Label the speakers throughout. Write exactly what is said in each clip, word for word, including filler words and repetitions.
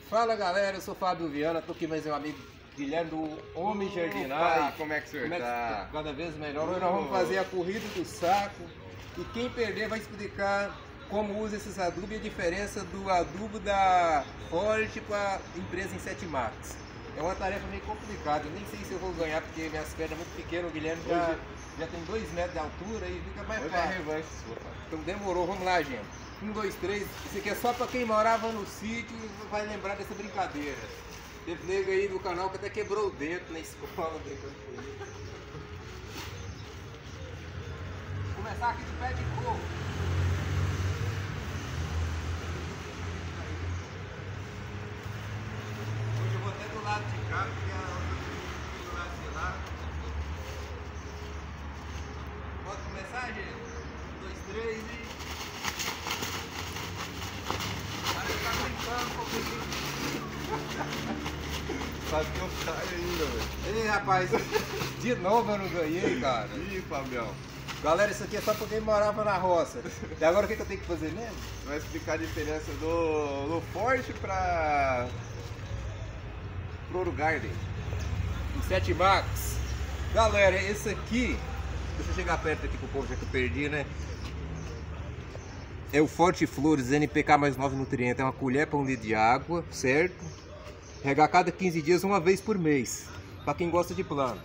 Speaker 1: Fala galera, eu sou Fábio Viana, tô aqui mais meu amigo Guilherme do Homem Jardinagem.
Speaker 2: Como é que o senhor
Speaker 1: Como é que
Speaker 2: tá?
Speaker 1: cada vez melhor. Hoje nós vamos fazer a corrida do saco e quem perder vai explicar como usa esses adubos e a diferença do adubo da Forte com a empresa Insete Max. É uma tarefa meio complicada, eu nem sei se eu vou ganhar porque minhas pernas são muito pequenas, o Guilherme já, já tem dois metros de altura e fica mais
Speaker 2: Hoje é
Speaker 1: fácil.
Speaker 2: revanche sua, tá?
Speaker 1: Então demorou, vamos lá, gente. Um, dois, três. Isso aqui é só pra quem morava no sítio e vai lembrar dessa brincadeira. Teve nego aí do canal que até quebrou o dedo na escola brincando com isso. Vou começar aqui de pé de coco. Hoje eu vou até do lado de cá, porque a outra do lado de lá. Pode começar, gente? Um, dois, três e...
Speaker 2: Sabe que eu saio ainda, velho.
Speaker 1: Ei, rapaz, de novo eu não ganhei, cara.
Speaker 2: Ih, Fabião.
Speaker 1: Galera, isso aqui é só pra quem morava na roça. E agora o que, que eu tenho que fazer mesmo?
Speaker 2: Vai explicar a diferença do, do Forte pra... pro Ouro Garden.
Speaker 1: Insete Max. Galera, esse aqui... Deixa eu chegar perto aqui pro povo, já que eu perdi, né? É o Forte Flores N P K mais nove nutrientes. É uma colher para um litro de água, certo? Regar cada quinze dias, uma vez por mês. Para quem gosta de planta.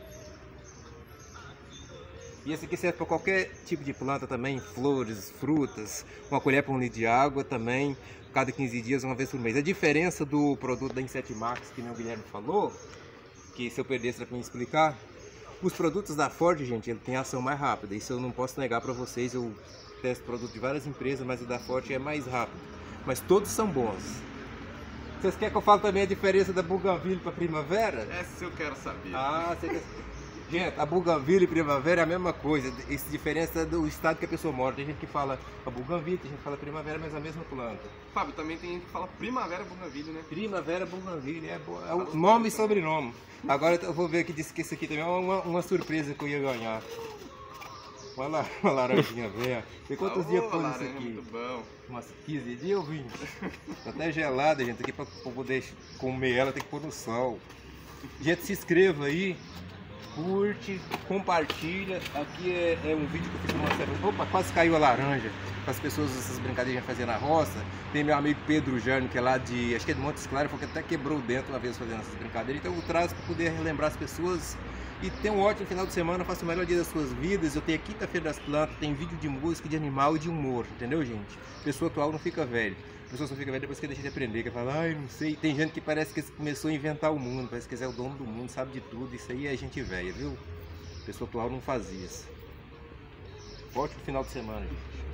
Speaker 1: E esse aqui serve para qualquer tipo de planta também. Flores, frutas. Uma colher para um litro de água também. Cada quinze dias, uma vez por mês. A diferença do produto da Insete Max, que nem o Guilherme falou, que se eu perdesse era para me explicar. Os produtos da Ford, gente, ele tem ação mais rápida. Isso eu não posso negar para vocês. Eu testo produto de várias empresas, mas o da Forte é mais rápido. Mas todos são bons. Vocês querem que eu fale também a diferença da Bougainville para Primavera?
Speaker 2: Essa eu quero saber.
Speaker 1: Ah, você quer... Gente, a Bougainville e Primavera é a mesma coisa. Essa diferença do estado que a pessoa mora. Tem gente que fala a Bougainville, tem gente que fala Primavera, mas é a mesma planta.
Speaker 2: Fábio, também tem gente que fala Primavera Bougainville, né?
Speaker 1: Primavera Bougainville, é, boa. É o nome e sobrenome. Agora eu vou ver que disse que esse aqui também é uma, uma surpresa que eu ia ganhar. Olha lá, uma laranjinha velha. Tem quantos
Speaker 2: Ah,
Speaker 1: dias
Speaker 2: ô,
Speaker 1: pôs isso
Speaker 2: laranja,
Speaker 1: aqui?
Speaker 2: muito bom.
Speaker 1: Umas quinze dias ou vinte? Tá até gelada, gente. Aqui pra, pra poder comer ela tem que pôr no sol. Gente, se inscreva aí, curte, compartilha. Aqui é, é um vídeo que eu fiz com uma série. Opa, quase caiu a laranja. Para as pessoas, essas brincadeiras fazer na roça. Tem meu amigo Pedro Jânio, que é lá de, acho que é de Montes Claros, porque até quebrou o dente uma vez fazendo essas brincadeiras. Então eu trago para poder relembrar as pessoas. E ter um ótimo final de semana, faça o melhor dia das suas vidas. Eu tenho a Quinta-feira das Plantas, tem vídeo de música, de animal e de humor, entendeu, gente? Pessoa atual não fica velha. A pessoa só fica velha depois que deixa de aprender, que fala, ai, não sei. Tem gente que parece que começou a inventar o mundo, parece que é o dono do mundo, sabe de tudo. Isso aí é gente velha, viu? Pessoa atual não faz isso. Ótimo final de semana, gente.